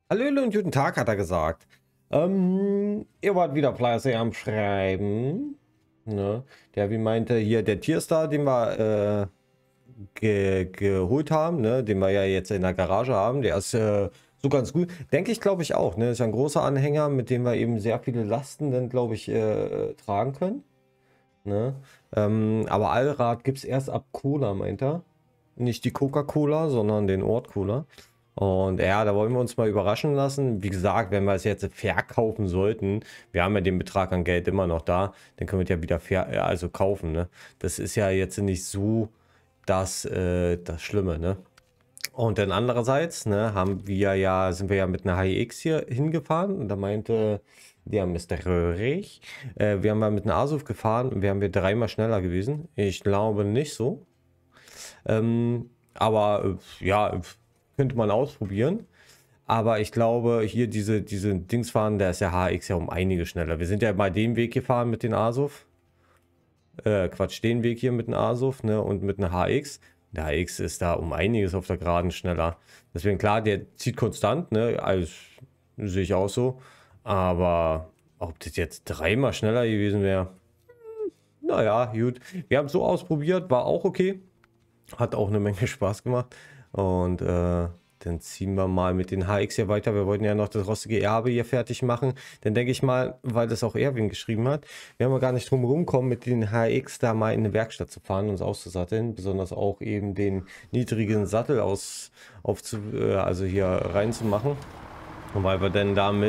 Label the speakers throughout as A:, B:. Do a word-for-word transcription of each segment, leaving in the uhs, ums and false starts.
A: Hallo und guten Tag, hat er gesagt. Ähm, ihr wart wieder fleißig am Schreiben. Ne? Der wie meinte, hier der Tierstar, den wir äh, ge geholt haben, ne? Den wir ja jetzt in der Garage haben, der ist äh, so ganz gut. Denke ich, glaube ich auch. Ne? Ist ja ein großer Anhänger, mit dem wir eben sehr viele Lasten dann, glaube ich, äh, tragen können. Ne? Ähm, aber Allrad gibt es erst ab Cola, meint er. Nicht die Coca-Cola, sondern den Ort Cola. Und ja, da wollen wir uns mal überraschen lassen. Wie gesagt, wenn wir es jetzt verkaufen sollten, wir haben ja den Betrag an Geld immer noch da, dann können wir es ja wieder ver ja, also kaufen. Ne? Das ist ja jetzt nicht so das, äh, das Schlimme. Ne? Und dann andererseits, ne, haben wir ja, sind wir ja mit einer H X hier hingefahren und da meinte der Mister Röhrig, äh, wir haben mal mit einer Asus gefahren und wären wir dreimal schneller gewesen. Ich glaube nicht so. Ähm, aber äh, ja, äh, könnte man ausprobieren. Aber ich glaube, hier diese, diese Dings fahren, da ist der H X ja um einige schneller. Wir sind ja mal den Weg gefahren mit den Asus. Äh, Quatsch, den Weg hier mit dem Asus, ne, und mit einer H X. Der H X ist da um einiges auf der Geraden schneller. Deswegen klar, der zieht konstant, ne, also sehe ich auch so. Aber ob das jetzt dreimal schneller gewesen wäre, naja, gut. Wir haben es so ausprobiert, war auch okay. Hat auch eine Menge Spaß gemacht. Und äh, dann ziehen wir mal mit den H X hier weiter. Wir wollten ja noch das rostige Erbe hier fertig machen. Dann denke ich mal, weil das auch Erwin geschrieben hat, wir haben ja gar nicht drum rumkommen, mit den H X da mal in eine Werkstatt zu fahren, uns auszusatteln. Besonders auch eben den niedrigen Sattel aus, aufzu, äh, also hier reinzumachen. Und weil wir dann damit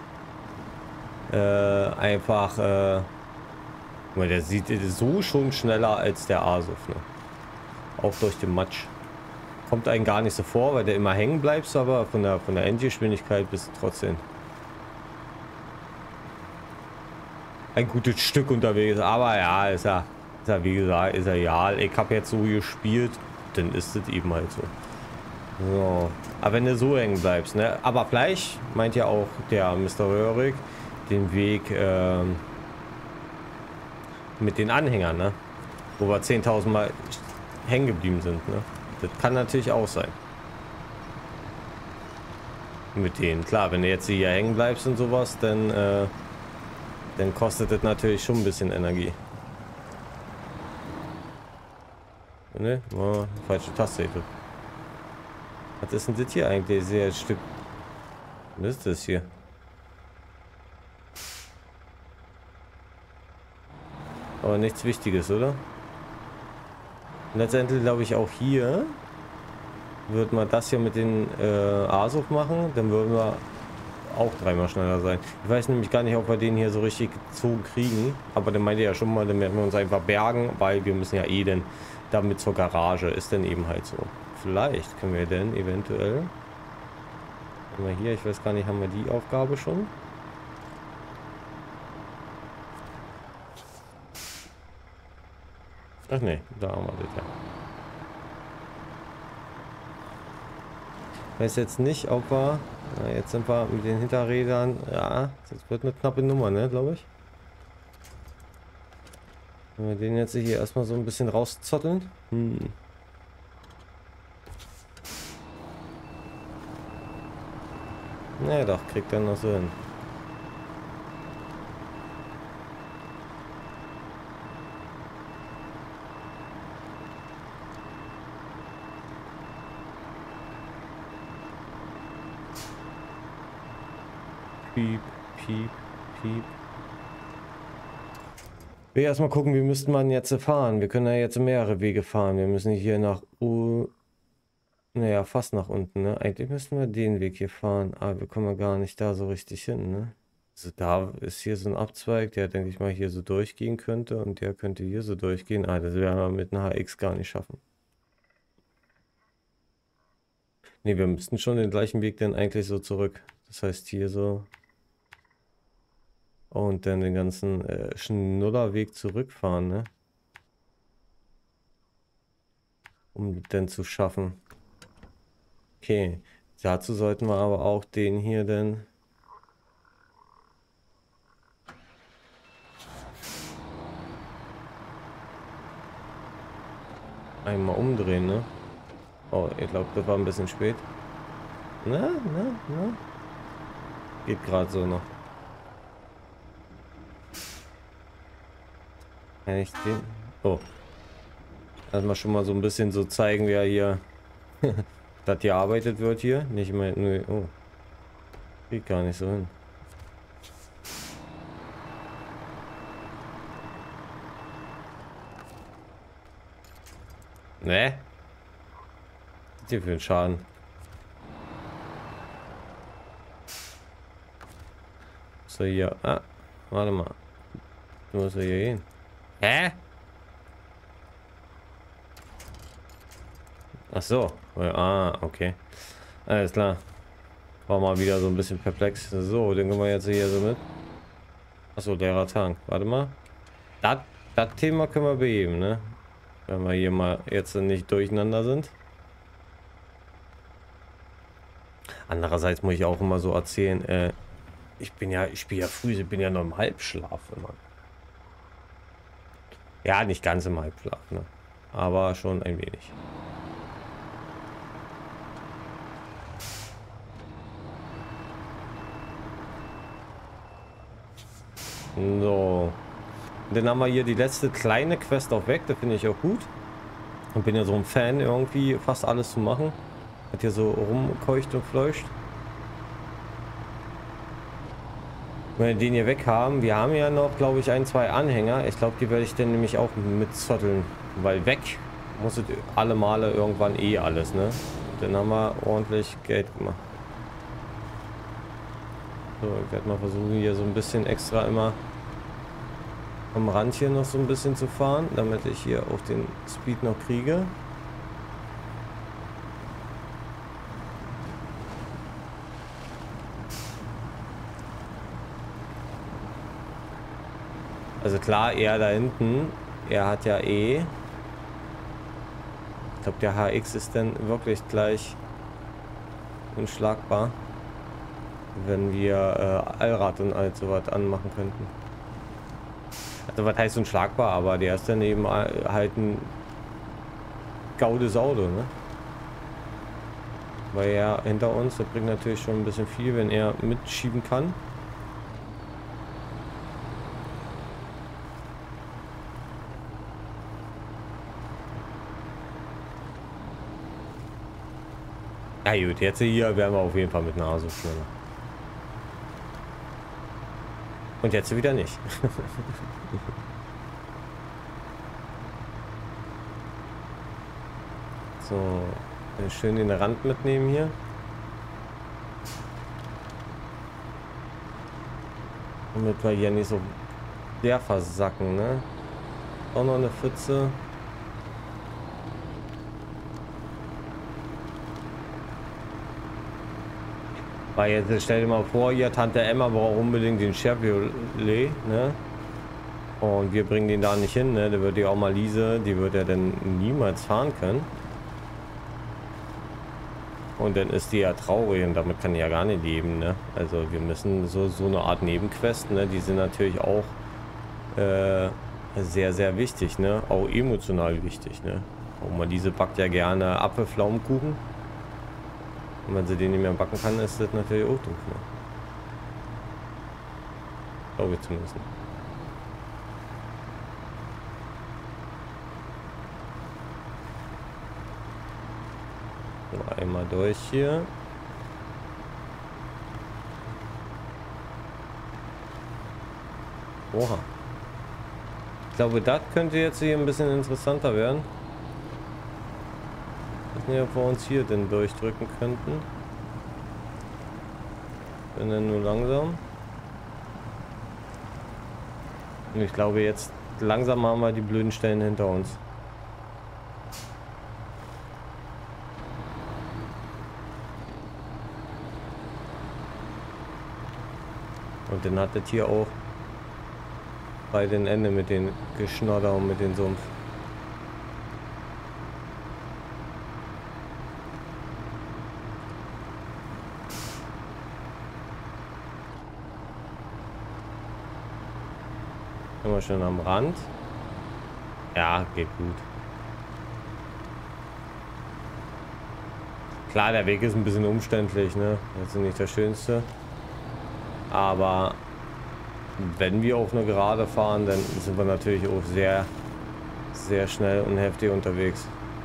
A: äh, einfach, äh, der sieht so schon schneller als der Asus, ne? Auch durch den Matsch. Kommt einem gar nicht so vor, weil der immer hängen bleibst, aber von der von der Endgeschwindigkeit bist du trotzdem ein gutes Stück unterwegs. Aber ja, ist ja, ist ja wie gesagt, ist ja egal. Ich habe jetzt so gespielt, dann ist es eben halt so. So. Aber wenn du so hängen bleibst, ne? Aber vielleicht meint ja auch der Mister Röhrig den Weg ähm, mit den Anhängern, ne? Wo wir zehntausend Mal hängen geblieben sind, ne? Das kann natürlich auch sein. Mit denen. Klar, wenn du jetzt hier hängen bleibst und sowas, dann, äh, dann kostet das natürlich schon ein bisschen Energie. Ne? Oh, falsche Taste. Was ist denn das hier eigentlich? Sehr Stück. Was ist das hier? Aber nichts Wichtiges, oder? Letztendlich glaube ich auch hier würden wir das hier mit den äh, Asus machen, dann würden wir auch dreimal schneller sein. Ich weiß nämlich gar nicht, ob wir den hier so richtig gezogen kriegen, aber dann meinte ja schon mal, dann werden wir uns einfach bergen, weil wir müssen ja eh denn damit zur Garage, ist dann eben halt so. Vielleicht können wir denn eventuell, wenn wir hier, ich weiß gar nicht, haben wir die Aufgabe schon? Ach ne, da haben wir das ja. Ich weiß jetzt nicht, ob wir... Na, jetzt sind wir mit den Hinterrädern... Ja, das wird eine knappe Nummer, ne, glaube ich. Wenn wir den jetzt hier erstmal so ein bisschen rauszotteln. Hm. Na doch, kriegt er noch so hin. Piep, piep, piep. Ich will erstmal gucken, wie müssten man jetzt fahren. Wir können ja jetzt mehrere Wege fahren. Wir müssen hier nach U. Naja, fast nach unten, ne? Eigentlich müssten wir den Weg hier fahren. Aber wir kommen ja gar nicht da so richtig hin, ne? Also da ist hier so ein Abzweig, der, denke ich mal, hier so durchgehen könnte. Und der könnte hier so durchgehen. Ah, das werden wir mit einer H X gar nicht schaffen. Ne, wir müssten schon den gleichen Weg dann eigentlich so zurück. Das heißt hier so. Und dann den ganzen äh, Schnullerweg zurückfahren, ne? Um den zu schaffen. Okay. Dazu sollten wir aber auch den hier dann... einmal umdrehen, ne? Oh, ich glaube, das war ein bisschen spät. Na, na, na. Geht gerade so noch. Kann ich den... Oh. Erstmal schon mal so ein bisschen so zeigen, wer hier... dass hier arbeitet wird hier. Nicht mehr... Nö, oh. Geht gar nicht so hin. Ne? Was ist hier für ein Schaden? So hier. Ah, warte mal. Du musst ja hier hin. Hä? Ach so. Ah, okay. Alles klar. War mal wieder so ein bisschen perplex. So, den können wir jetzt hier so mit. Achso, leerer Tank. Warte mal. Das, das Thema können wir beheben, ne? Wenn wir hier mal jetzt nicht durcheinander sind. Andererseits muss ich auch immer so erzählen, äh, ich bin ja, ich spiele ja früh, ich bin ja noch im Halbschlaf immer. Ja, nicht ganz im Halbschlaf, ne? Aber schon ein wenig. So. Und dann haben wir hier die letzte kleine Quest auch weg, da finde ich auch gut. Und bin ja so ein Fan, irgendwie fast alles zu machen. Hat hier so rumkeucht und fleucht. Wenn wir den hier weg haben, wir haben ja noch, glaube ich, ein, zwei Anhänger. Ich glaube, die werde ich dann nämlich auch mit zotteln. Weil weg muss es alle Male irgendwann eh alles, ne? Dann haben wir ordentlich Geld gemacht. So, ich werde mal versuchen, hier so ein bisschen extra immer am Rand hier noch so ein bisschen zu fahren, damit ich hier auch den Speed noch kriege. Also klar, er da hinten, er hat ja eh, ich glaube der H X ist dann wirklich gleich unschlagbar, wenn wir äh, Allrad und all sowas anmachen könnten. Also was heißt unschlagbar, aber der ist dann eben halt ein gaudes Auto, ne? Weil er hinter uns, das bringt natürlich schon ein bisschen viel, wenn er mitschieben kann. Ja gut, jetzt hier werden wir auf jeden Fall mit Nase schneller. Und jetzt wieder nicht. So, schön den Rand mitnehmen hier. Damit wir hier nicht so sehr versacken, ne? Auch noch eine Pfütze. Weil jetzt stell dir mal vor, hier Tante Emma braucht unbedingt den Chevrolet, ne? Und wir bringen den da nicht hin, ne? Da wird die auch mal Lise, die wird ja dann niemals fahren können. Und dann ist die ja traurig und damit kann die ja gar nicht leben, ne? Also wir müssen so, so eine Art Nebenquest, ne? Die sind natürlich auch äh, sehr, sehr wichtig, ne? Auch emotional wichtig, ne? Und mal diese backt ja gerne Apfelpflaumenkuchen. Und wenn sie den nicht mehr backen kann, ist das natürlich auch doof, ne? Glaube ich zumindest. So, einmal durch hier. Oha. Ich glaube, das könnte jetzt hier ein bisschen interessanter werden. Ja, vor uns hier denn durchdrücken könnten. Wenn dann nur langsam. Und ich glaube jetzt langsam haben wir die blöden Stellen hinter uns. Und dann hat das hier auch bei den Ende mit den Geschnodder und mit den Sumpf. Immer schön am Rand. Ja, geht gut. Klar, der Weg ist ein bisschen umständlich, ne? Das ist nicht der schönste. Aber wenn wir auf eine Gerade fahren, dann sind wir natürlich auch sehr, sehr schnell und heftig unterwegs.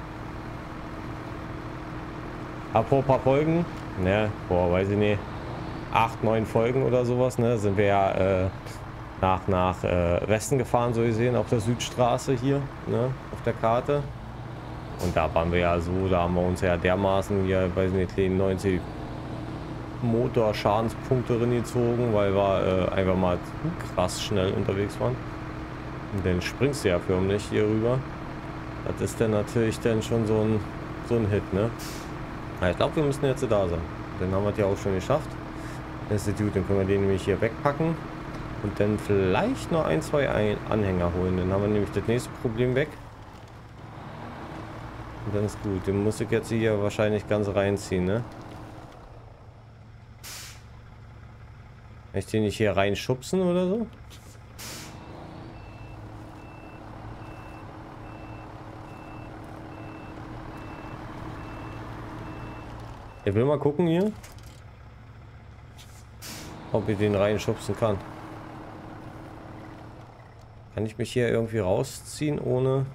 A: Ab vor ein paar Folgen, ne, boah, weiß ich nicht, acht, neun Folgen oder sowas, ne, sind wir ja äh, nach, nach äh, Westen gefahren, so gesehen, auf der Südstraße hier, ne, auf der Karte. Und da waren wir ja so, da haben wir uns ja dermaßen hier, weiß nicht, neunzig Motorschadenspunkte drin gezogen, weil wir äh, einfach mal zu krass schnell unterwegs waren. Und dann springst du ja förmlich hier rüber. Das ist dann natürlich dann schon so ein, so ein Hit, ne? Ja, ich glaube, wir müssen jetzt da sein. Dann haben wir es ja auch schon geschafft. Das ist gut, dann können wir den nämlich hier wegpacken. Und dann vielleicht noch ein, zwei Anhänger holen. Dann haben wir nämlich das nächste Problem weg. Und dann ist gut. Den muss ich jetzt hier wahrscheinlich ganz reinziehen, ne? Kann ich den nicht hier reinschubsen oder so? Ich will mal gucken hier, ob ich den reinschubsen kann. Kann ich mich hier irgendwie rausziehen, ohne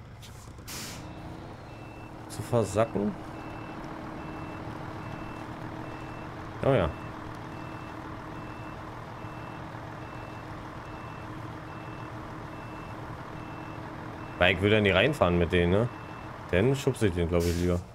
A: zu versacken? Oh ja. Weil ich würde dann nicht reinfahren mit denen, ne? Dann schubse ich den, glaube ich, lieber.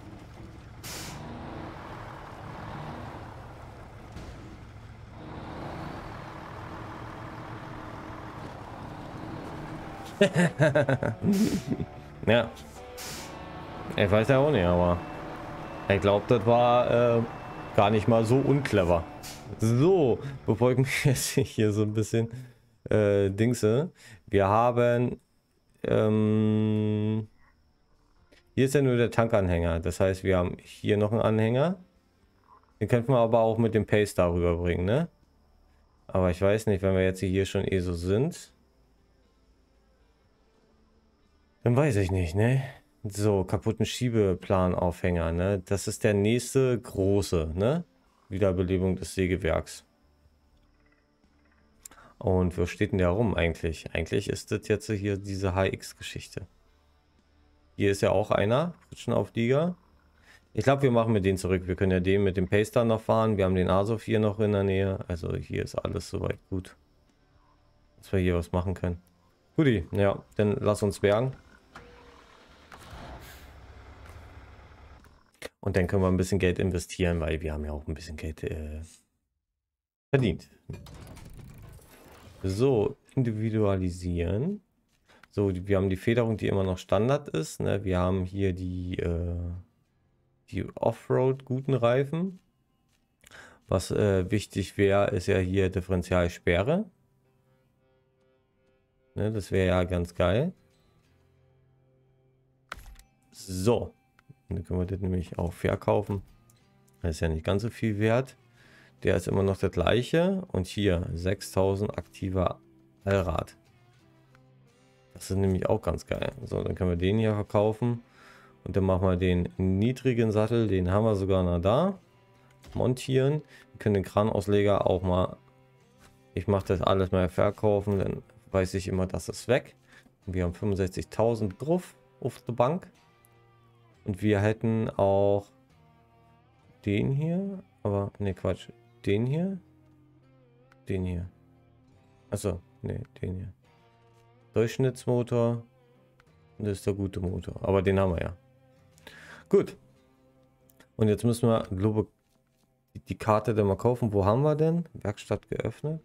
A: Ja. Ich weiß ja auch nicht, aber ich glaube, das war äh, gar nicht mal so unclever. So, bevor ich mich jetzt hier so ein bisschen äh, dingse. Wir haben ähm, hier ist ja nur der Tankanhänger. Das heißt, wir haben hier noch einen Anhänger. Den könnten wir aber auch mit dem Pace darüber bringen, ne? Aber ich weiß nicht, wenn wir jetzt hier schon eh so sind. Dann weiß ich nicht, ne? So, kaputten Schiebeplanaufhänger, ne? Das ist der nächste große, ne? Wiederbelebung des Sägewerks. Und wo steht denn der rum eigentlich? Eigentlich ist das jetzt hier diese H X-Geschichte. Hier ist ja auch einer, Fritschenauflieger. Ich glaube, wir machen mit den zurück. Wir können ja den mit dem Pacer noch fahren. Wir haben den Azov hier noch in der Nähe. Also hier ist alles soweit gut. Dass wir hier was machen können. Guti, ja, dann lass uns bergen. Und dann können wir ein bisschen Geld investieren, weil wir haben ja auch ein bisschen Geld äh, verdient. So, individualisieren. So, wir haben die Federung, die immer noch Standard ist. Ne? Wir haben hier die, äh, die Offroad guten Reifen. Was äh, wichtig wäre, ist ja hier Differentialsperre. Ne? Das wäre ja ganz geil. So. Dann können wir das nämlich auch verkaufen. Das ist ja nicht ganz so viel wert. Der ist immer noch das gleiche. Und hier sechstausend aktiver Allrad. Das ist nämlich auch ganz geil. So, dann können wir den hier verkaufen. Und dann machen wir den niedrigen Sattel. Den haben wir sogar noch da. Montieren. Wir können den Kranausleger auch mal... Ich mache das alles mal verkaufen. Dann weiß ich immer, das ist weg. Und wir haben fünfundsechzigtausend drauf auf der Bank. Und wir hätten auch den hier, aber ne Quatsch, den hier, den hier. Achso, ne, den hier. Durchschnittsmotor, das ist der gute Motor, aber den haben wir ja. Gut. Und jetzt müssen wir, glaube ich, die Karte dann mal kaufen. Wo haben wir denn? Werkstatt geöffnet.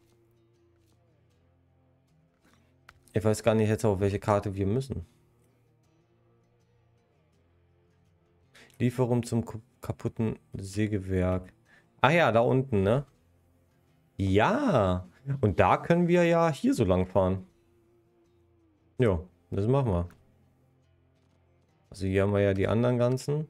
A: Ich weiß gar nicht jetzt, auf welche Karte wir müssen. Lieferung zum kaputten Sägewerk. Ah ja, da unten, ne? Ja. Und da können wir ja hier so lang fahren. Jo, das machen wir. Also hier haben wir ja die anderen ganzen.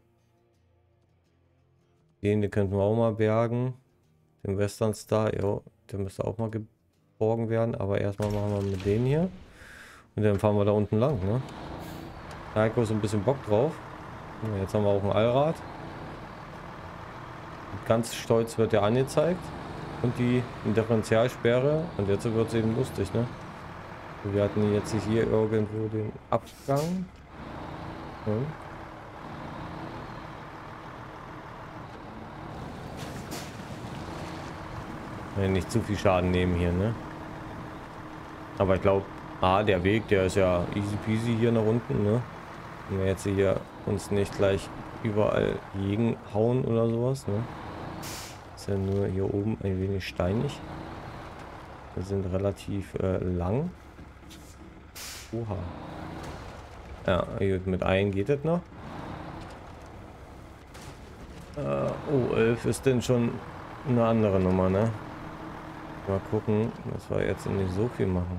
A: Den, den könnten wir auch mal bergen. Den Western Star, jo, der müsste auch mal geborgen werden. Aber erstmal machen wir mit denen hier. Und dann fahren wir da unten lang, ne? Da habe ich so ein bisschen Bock drauf. Jetzt haben wir auch ein Allrad. Ganz stolz wird er angezeigt. und die Differentialsperre. Und jetzt wird es eben lustig, ne? Wir hatten jetzt hier irgendwo den Abgang. Hm. Ja, nicht zu viel Schaden nehmen hier, ne? Aber ich glaube, ah, der Weg, der ist ja easy peasy hier nach unten, ne? Wenn wir jetzt hier uns nicht gleich überall gegen hauen oder sowas, ne? Ist ja nur hier oben ein wenig steinig. Wir sind relativ äh, lang. Oha. Ja, gut, mit ein geht das noch. Äh, oh, elf ist denn schon eine andere Nummer, ne? Mal gucken, dass wir jetzt nicht so viel machen.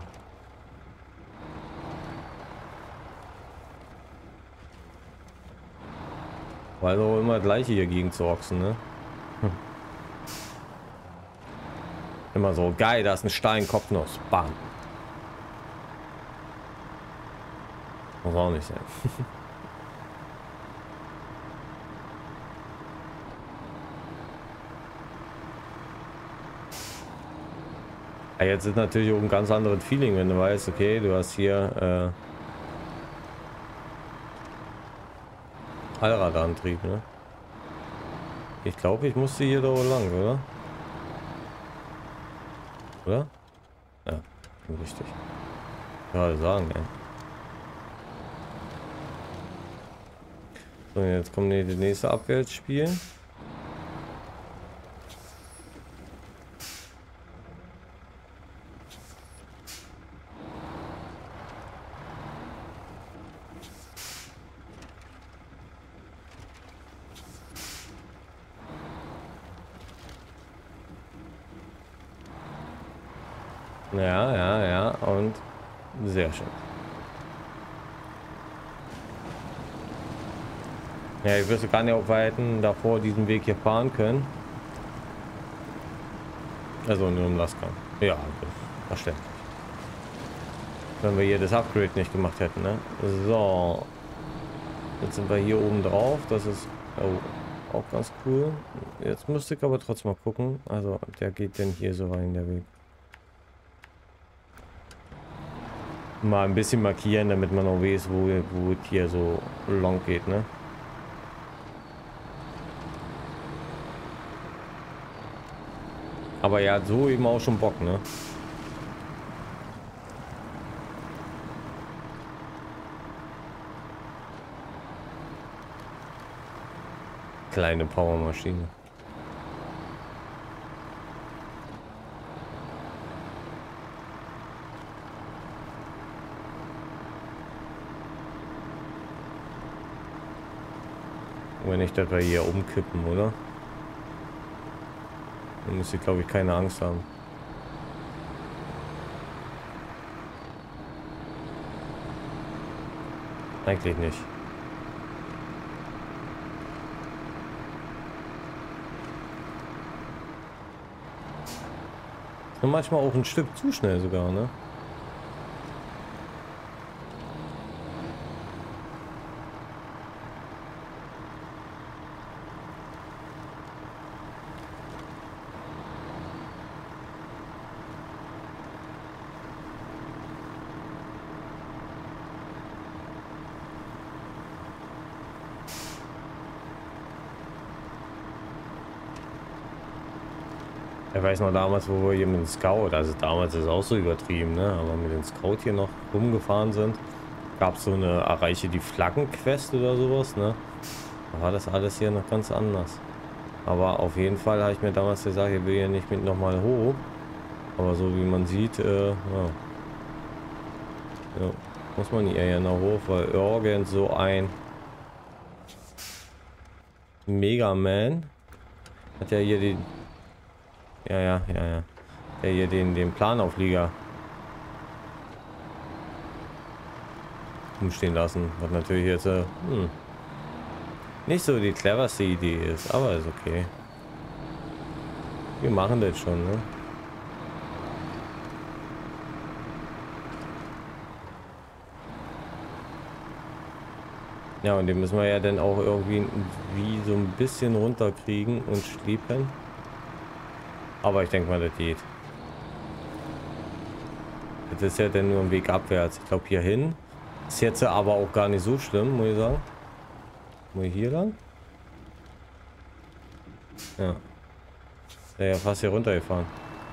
A: Weil auch immer gleiche hier gegen zu oxen, ne? Hm. Immer so, geil, da ist ein Steinkopfnuss. Bam. Muss auch nicht sein. Ja, jetzt ist natürlich auch ein ganz anderes Feeling, wenn du weißt, okay, du hast hier äh, Allradantrieb, ne? Ich glaube, ich musste hier da lang, oder? Oder? Ja, richtig. Gerade sagen, ja. So, jetzt kommt die nächste Abwärtsspiel. Ja, ja, ja, und sehr schön. Ja, ich wüsste gar nicht, ob wir hätten davor diesen Weg hier fahren können. Also nur im Laskam. Ja, verständlich. Wenn wir hier das Upgrade nicht gemacht hätten, ne? So. Jetzt sind wir hier oben drauf. Das ist oh, auch ganz cool. Jetzt müsste ich aber trotzdem mal gucken. Also, der geht denn hier so rein, der Weg. Mal ein bisschen markieren, damit man auch weiß, wo, wo es hier so lang geht, ne? Aber ja, so eben auch schon Bock, ne? Kleine Powermaschine. Wenn nicht, dass wir hier umkippen, oder? Dann müsste ich, glaube ich, keine Angst haben. Eigentlich nicht. Und manchmal auch ein Stück zu schnell sogar, ne? Ich weiß noch damals, wo wir hier mit dem Scout, also damals ist es auch so übertrieben, ne? Aber mit dem Scout hier noch rumgefahren sind, gab es so eine Erreiche die Flaggen-Quest oder sowas, ne? Da war das alles hier noch ganz anders. Aber auf jeden Fall habe ich mir damals gesagt, ich will hier nicht mit nochmal hoch. Aber so wie man sieht, äh, ja. Ja, muss man hier ja noch hoch, weil irgend so ein Mega Man hat ja hier die Ja, ja, ja, ja. Der hier den, den Planauflieger umstehen lassen. Was natürlich jetzt äh, hm, nicht so die cleverste Idee ist, aber ist okay. Wir machen das schon, ne? Ja, und den müssen wir ja dann auch irgendwie wie so ein bisschen runterkriegen und schleppen. Aber ich denke mal, das geht. Das ist ja dann nur ein Weg abwärts. Ich glaube, hier hin ist jetzt aber auch gar nicht so schlimm, muss ich sagen. Muss ich hier lang? Ja. Der ja fast hier runtergefahren.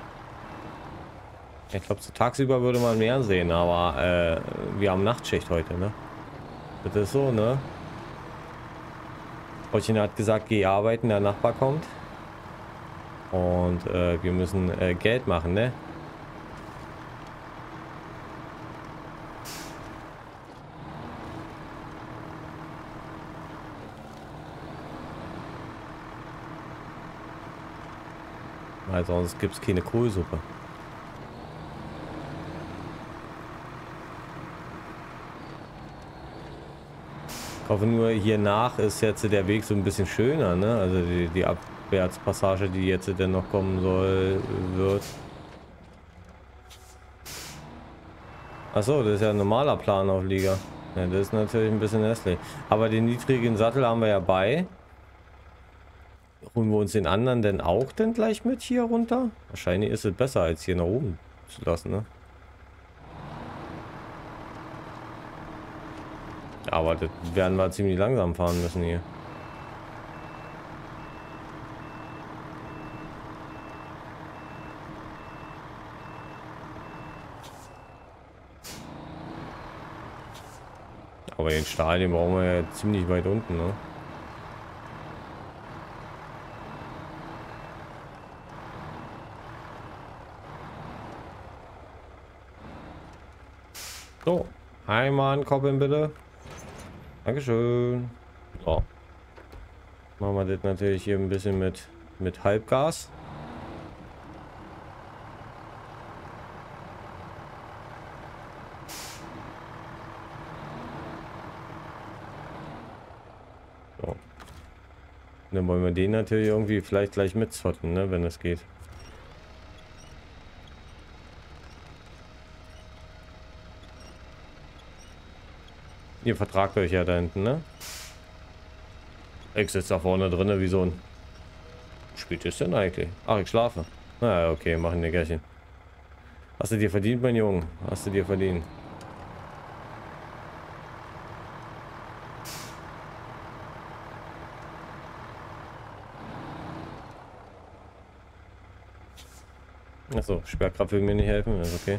A: Ich glaube, so tagsüber würde man mehr sehen, aber äh, wir haben Nachtschicht heute, ne? Das ist so, ne? Frauchen hat gesagt, geh arbeiten, der Nachbar kommt. Und äh, wir müssen äh, Geld machen, ne? Weil sonst gibt es keine Kohlsuppe. Ich hoffe nur, hier nach ist jetzt der Weg so ein bisschen schöner, ne? Also die, die Abwärtspassage, die jetzt denn noch kommen soll, wird. Achso, das ist ja ein normaler Planauflieger. Ja, das ist natürlich ein bisschen hässlich. Aber den niedrigen Sattel haben wir ja bei. Holen wir uns den anderen denn auch denn gleich mit hier runter? Wahrscheinlich ist es besser, als hier nach oben zu lassen, ne? Aber das werden wir ziemlich langsam fahren müssen hier. Aber den Stahl, den brauchen wir ja ziemlich weit unten, ne? So, einmal koppeln bitte. Dankeschön. So. Machen wir das natürlich hier ein bisschen mit, mit Halbgas. So. Dann wollen wir den natürlich irgendwie vielleicht gleich mitzotten, ne, wenn es geht. Ihr vertragt euch ja da hinten, ne? Ich sitze da vorne drinne wie so ein... Spielt es denn eigentlich? Ach, ich schlafe. Na, okay, machen wir Gärchen. Hast du dir verdient, mein Junge? Hast du dir verdient? Achso, Sperrkraft will mir nicht helfen, ist okay.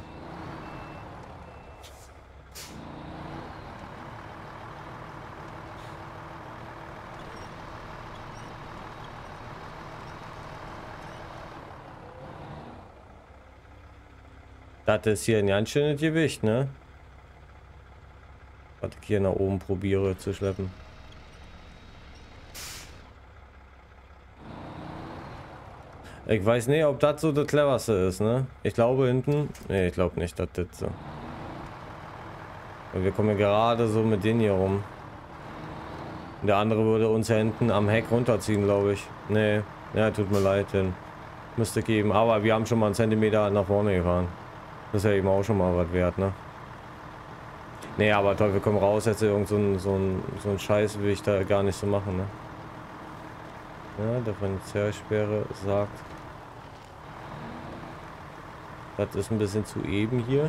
A: Das ist hier ein ganz schönes Gewicht, ne? Was ich hier nach oben probiere zu schleppen. Ich weiß nicht, ob das so das cleverste ist, ne? Ich glaube hinten... Ne, ich glaube nicht, dass das so... Und wir kommen ja gerade so mit denen hier rum. Und der andere würde uns ja hinten am Heck runterziehen, glaube ich. Ne, ja, tut mir leid, denn müsste geben. Aber wir haben schon mal einen Zentimeter nach vorne gefahren. Das ist ja eben auch schon mal was wert, ne? Nee, aber Teufel komm raus, jetzt irgend so ein, so ein, so ein Scheiß will ich da gar nicht so machen, ne? Ja, Differentialsperre sagt, das ist ein bisschen zu eben hier.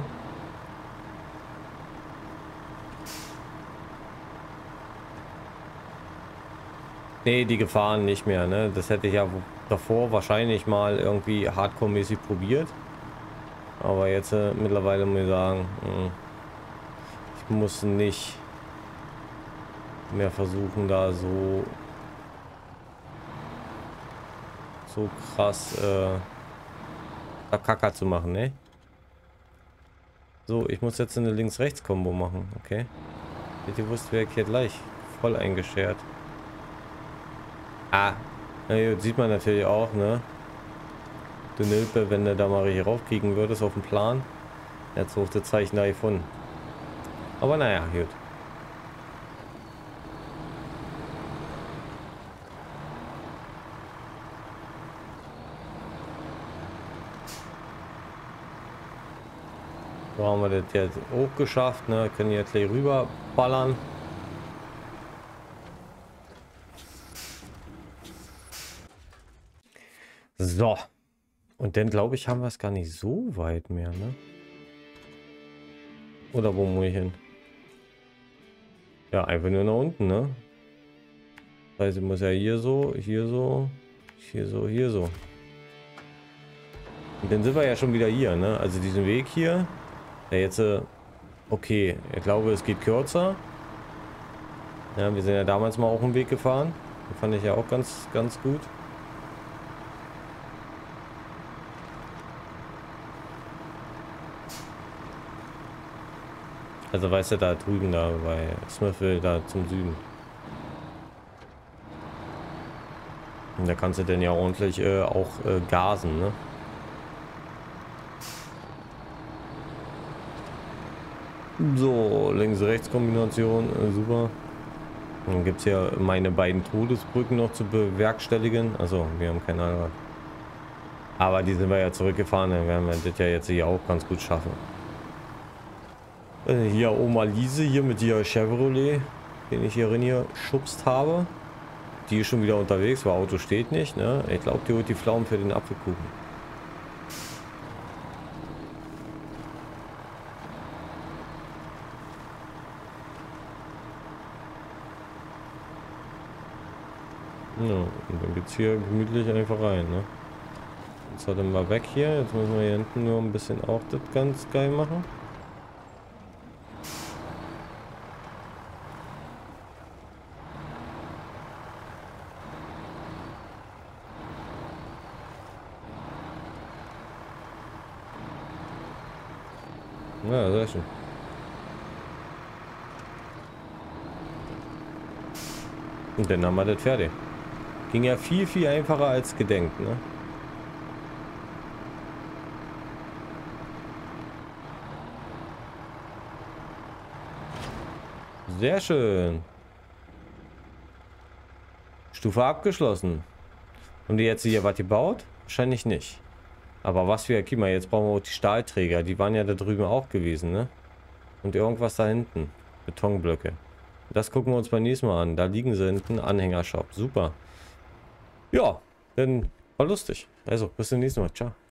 A: Nee, die Gefahren nicht mehr, ne? Das hätte ich ja davor wahrscheinlich mal irgendwie hardcore-mäßig probiert. Aber jetzt äh, mittlerweile muss ich sagen, mh, ich muss nicht mehr versuchen, da so so krass äh, Kacker zu machen, ne? So, ich muss jetzt eine Links-Rechts-Kombo machen, okay? Hätte ihr wusst, wäre ich hier gleich voll eingeschert. Ah, na, sieht man natürlich auch, ne? Du Nilpe, wenn du da mal hier raufkriegen würdest auf dem Plan. Jetzt hoch das Zeichen da gefunden. Aber naja, gut. So haben wir das jetzt auch geschafft, ne? Können jetzt gleich rüber ballern. So. Und dann glaube ich, haben wir es gar nicht so weit mehr, ne? Oder wo muss ich hin? Ja, einfach nur nach unten, ne? Also muss ja hier so, hier so, hier so, hier so. Und dann sind wir ja schon wieder hier, ne? Also diesen Weg hier, der jetzt, äh, okay, ich glaube, es geht kürzer. Ja, wir sind ja damals mal auch einen Weg gefahren. Den fand ich ja auch ganz, ganz gut. Also weißt du, da drüben, da bei Smithville, da zum Süden. Und da kannst du denn ja ordentlich äh, auch äh, gasen, ne? So, Links-Rechts-Kombination, äh, super. Dann gibt es ja meine beiden Todesbrücken noch zu bewerkstelligen. Also, wir haben keine Ahnung. Aber die sind wir ja zurückgefahren, dann werden wir das ja jetzt hier auch ganz gut schaffen. Äh, hier Oma Lise, hier mit ihr Chevrolet, den ich hier rein schubst habe. Die ist schon wieder unterwegs, weil Auto steht nicht, ne? Ich glaube, die holt die Pflaumen für den Apfelkuchen. Ja, und dann geht's hier gemütlich einfach rein, ne? Jetzt hat er mal weg hier. Jetzt müssen wir hier hinten nur ein bisschen auch das ganz geil machen. Ja, sehr schön. Und dann haben wir das fertig. Ging ja viel, viel einfacher als gedenkt, ne? Sehr schön. Stufe abgeschlossen. Und die jetzt hier was gebaut? Wahrscheinlich nicht. Aber was wir, guck mal, jetzt brauchen wir auch die Stahlträger. Die waren ja da drüben auch gewesen, ne? Und irgendwas da hinten. Betonblöcke. Das gucken wir uns beim nächsten Mal an. Da liegen sie hinten. Anhängershop. Super. Ja, dann war lustig. Also, bis zum nächsten Mal. Ciao.